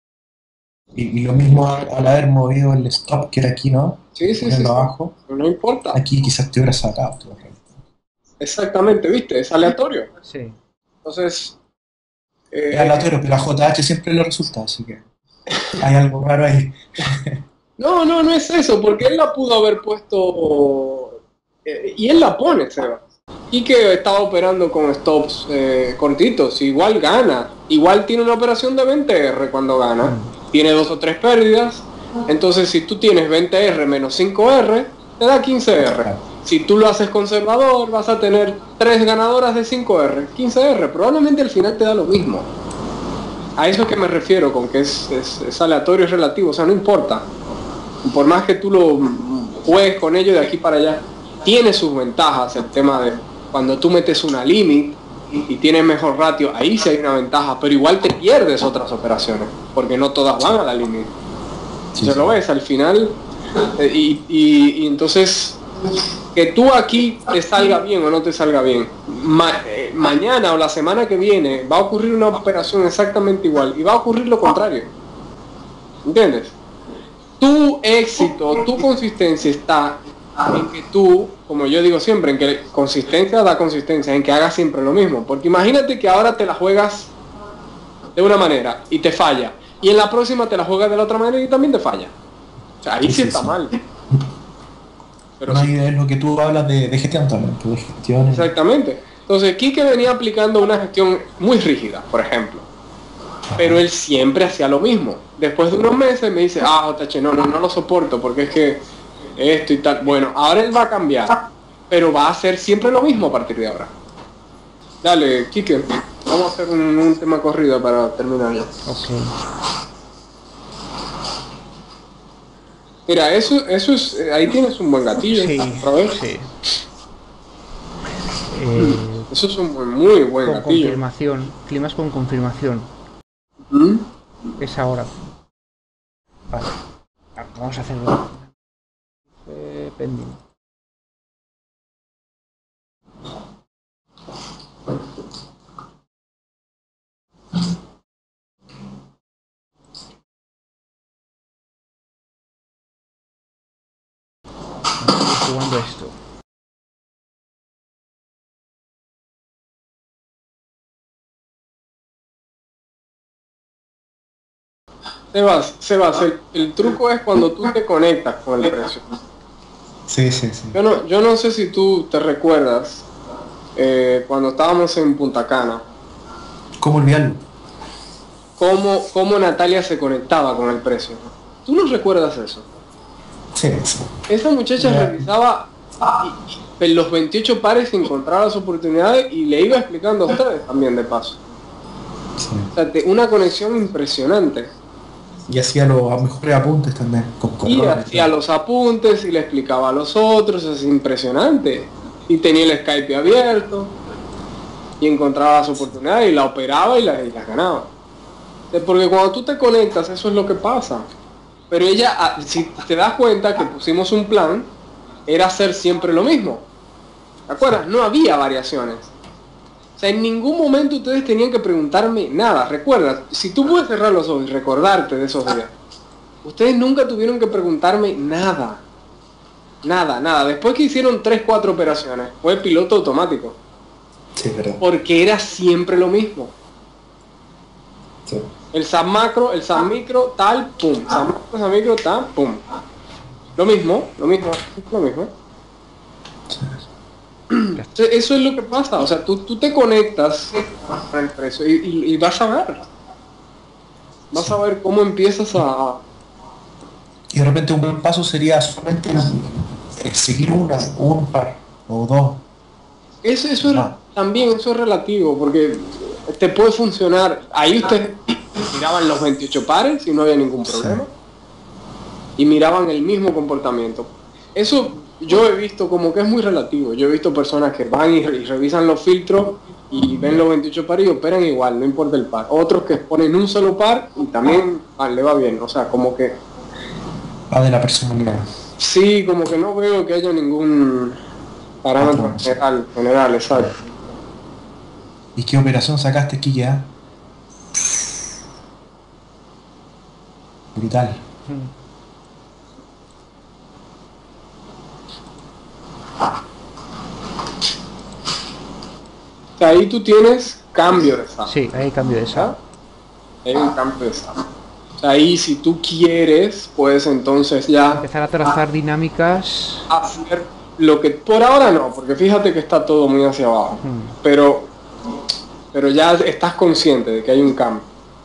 Y lo mismo al haber movido el stop que era aquí, ¿no? Sí, sí, sí, Ponerlo sí. abajo. Pero no importa. Aquí quizás te hubiera sacado. Exactamente, ¿viste? Es aleatorio. Sí. Entonces, Es aleatorio, pero a JH siempre le resulta, así que hay algo raro ahí. no es eso, porque él la pudo haber puesto y él la pone, Seba. Y que estaba operando con stops cortitos, igual gana, igual tiene una operación de 20R cuando gana, tiene 2 o 3 pérdidas, entonces si tú tienes 20R menos 5R, te da 15R. Si tú lo haces conservador, vas a tener 3 ganadoras de 5R, 15R, probablemente al final te da lo mismo. A eso es que me refiero con que es aleatorio y relativo, o sea, no importa. Por más que tú lo juegues con ello de aquí para allá, tiene sus ventajas el tema de cuando tú metes una limit y tienes mejor ratio, ahí sí hay una ventaja, pero igual te pierdes otras operaciones, porque no todas van a la limit. Sí, ¿Se sí. lo ves? Al final, y entonces, que tú aquí te salga bien o no te salga bien, mañana o la semana que viene va a ocurrir una operación exactamente igual y va a ocurrir lo contrario. ¿Entiendes? Tu éxito, tu consistencia está en que tú, como yo digo siempre, en que consistencia da consistencia, en que hagas siempre lo mismo. Porque imagínate que ahora te la juegas de una manera y te falla, y en la próxima te la juegas de la otra manera y también te falla. O sea, ahí sí, Sí, está sí. mal. Pero No, sí, y es lo que tú hablas de gestión también, que de gestión. exactamente. Entonces, Quique venía aplicando una gestión muy rígida, por ejemplo. Pero él siempre hacía lo mismo. Después de unos meses me dice, JH, no lo soporto porque es que esto y tal. Bueno, ahora él va a cambiar, pero va a hacer siempre lo mismo a partir de ahora. Dale, Kike, vamos a hacer un tema corrido para terminar ya. Ok. Mira, eso es, ahí tienes un buen gatillo. Sí, ¿Otra vez? sí. Eso es un muy buen Con gatillo. confirmación. Climas con confirmación. ¿Mm? Es ahora. Vale. Vamos a hacerlo. Pending. Estoy jugando esto. Sebas, el truco es cuando tú te conectas con el precio. Sí. Yo no sé si tú te recuerdas cuando estábamos en Punta Cana, ¿Cómo olvidarlo? cómo Natalia se conectaba con el precio. ¿Tú no recuerdas eso? Sí. Esa muchacha Ya. revisaba en los 28 pares, encontraba las oportunidades y le iba explicando a ustedes también de paso. Sí. O sea, una conexión impresionante. Y hacía los mejores apuntes también. Con Y colores, hacía los apuntes y le explicaba a los otros, es impresionante. Y tenía el Skype abierto y encontraba las oportunidades y la operaba y las ganaba. Porque cuando tú te conectas, eso es lo que pasa. Pero ella, si te das cuenta que pusimos un plan, era hacer siempre lo mismo. ¿Te acuerdas? No había variaciones. O sea, en ningún momento ustedes tenían que preguntarme nada. Recuerda, si tú puedes cerrar los ojos y recordarte de esos días, ustedes nunca tuvieron que preguntarme nada. Nada. Después que hicieron 3-4 operaciones, fue piloto automático. Sí, verdad. Porque era siempre lo mismo. Sí. El SAP macro, el SAP micro, tal, pum. SAP macro, SAP micro, tal, pum. Lo mismo. Entonces, eso es lo que pasa. O sea, tú te conectas con el precio y vas a ver. Vas a ver cómo empiezas a... Y de repente un buen paso sería solamente seguir un par o dos. Eso es, Ah. también eso es relativo, porque te puede funcionar. Ahí ustedes miraban los 28 pares y no había ningún problema. Y miraban el mismo comportamiento. Eso yo he visto como que es muy relativo. Yo he visto personas que van y revisan los filtros y ven los 28 pares y operan igual, no importa el par. Otros que ponen un solo par y también le va bien. O sea, como que Va de la personalidad. sí, como que no veo que haya ningún parámetro general, exacto. ¿Y qué operación sacaste, Kike? Brutal. O sea, ahí tú tienes cambio de SAP. Sí, hay cambio de SAP. Hay un cambio de SAP. O sea, ahí si tú quieres, puedes entonces ya Empezar a trazar dinámicas. hacer lo que por ahora no, porque fíjate que está todo muy hacia abajo. Pero ya estás consciente de que hay un cambio.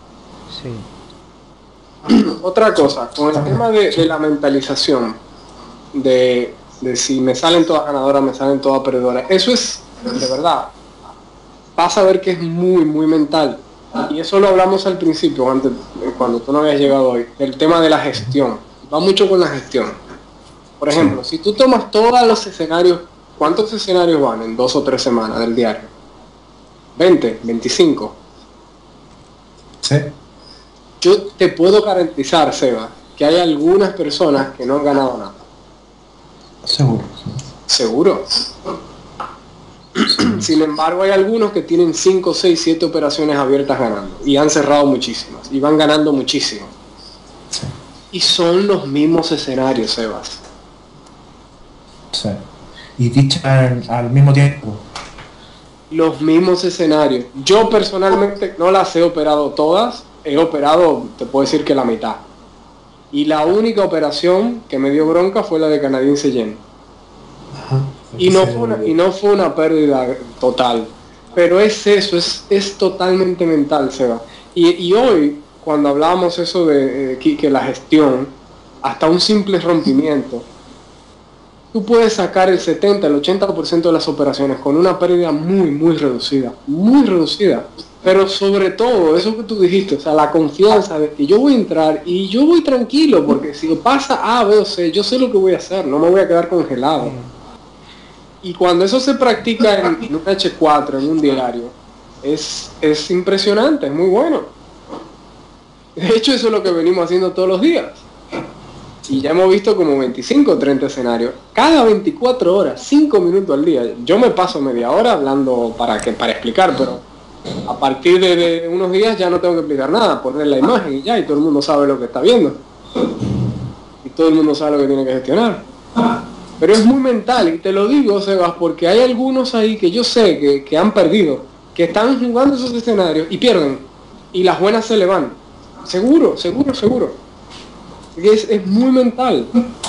Sí. Otra cosa, con el tema de la mentalización, de si me salen todas ganadoras, me salen todas perdedoras, eso es, de verdad, vas a ver que es muy, muy mental. Y eso lo hablamos al principio, antes, cuando tú no habías llegado hoy, el tema de la gestión. Va mucho con la gestión. Por ejemplo, si tú tomas todos los escenarios, ¿cuántos escenarios van en 2 o 3 semanas del diario? 20, 25. ¿Sí? Yo te puedo garantizar, Seba, que hay algunas personas que no han ganado nada. Seguro. ¿Seguro? Sin embargo, hay algunos que tienen 5, 6, 7 operaciones abiertas ganando. Y han cerrado muchísimas. Y van ganando muchísimo. Sí. Y son los mismos escenarios, Sebas. Sí. Y dichan al mismo tiempo. Los mismos escenarios. Yo personalmente no las he operado todas. He operado, te puedo decir que la mitad. Y la única operación que me dio bronca fue la de canadiense yen. Ajá. Y no fue una pérdida total. Pero es eso, es totalmente mental, Seba. Y hoy, cuando hablábamos eso de que la gestión, hasta un simple rompimiento, tú puedes sacar el 70, el 80% de las operaciones con una pérdida muy, muy reducida. Muy reducida. Pero sobre todo, eso que tú dijiste, o sea, la confianza de que yo voy a entrar y yo voy tranquilo, porque si pasa A, B o C, yo sé lo que voy a hacer, no me voy a quedar congelado. Y cuando eso se practica en un H4, en un diario, es impresionante, es muy bueno. De hecho, eso es lo que venimos haciendo todos los días. Y ya hemos visto como 25 o 30 escenarios. Cada 24 horas, 5 minutos al día. Yo me paso media hora hablando para explicar, pero a partir de unos días ya no tengo que explicar nada, poner la imagen y ya, y todo el mundo sabe lo que está viendo. Y todo el mundo sabe lo que tiene que gestionar. Pero es muy mental, y te lo digo, Sebas, porque hay algunos ahí que yo sé que han perdido, que están jugando esos escenarios y pierden, y las buenas se le van. Seguro. Es muy mental.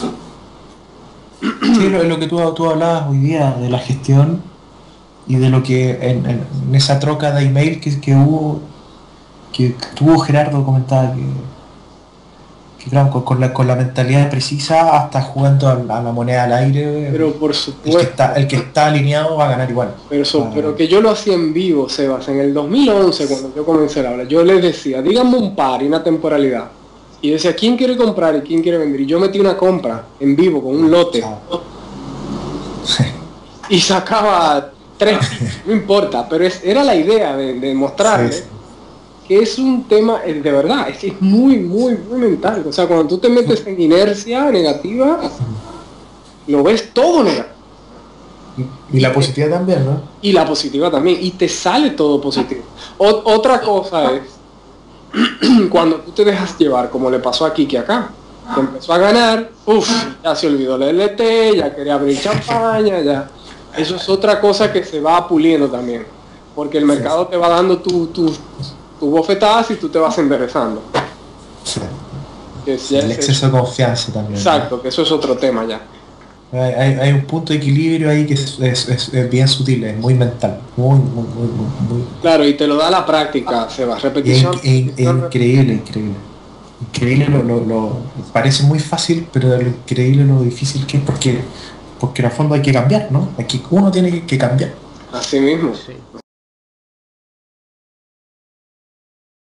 Sí, lo que tú hablabas hoy día de la gestión y de lo que en esa troca de email que hubo, que tuvo Gerardo, comentaba que claro, con la mentalidad precisa, hasta jugando a la moneda al aire, Pero por supuesto. el que está alineado va a ganar igual. Pero que yo lo hacía en vivo, Sebas, en el 2011, cuando yo comencé a hablar, yo les decía, díganme un par y una temporalidad. Y decía, ¿quién quiere comprar y quién quiere vender? Y yo metí una compra en vivo con un lote. Y sacaba 3, no importa, pero era la idea de mostrarle Sí. que es un tema, de verdad, es que es muy mental. O sea, cuando tú te metes en inercia negativa, lo ves todo negativo. Y la positiva también, ¿no? Y la positiva también, y te sale todo positivo. Otra cosa es cuando tú te dejas llevar, como le pasó a Kike acá, que empezó a ganar, ya se olvidó el LT, ya quería abrir champaña, ya. Eso es otra cosa que se va puliendo también, porque el mercado te va dando tu bofetadas y tú te vas enderezando. Sí. Que El exceso de confianza también. Exacto, que eso es otro tema ya. Hay un punto de equilibrio ahí que es bien sutil, es muy mental, muy. Claro, y te lo da la práctica, se va repetición. Increíble. Increíble parece muy fácil, pero lo increíble lo difícil que es porque en el fondo hay que cambiar, ¿no? Uno tiene que cambiar. Así mismo. Sí.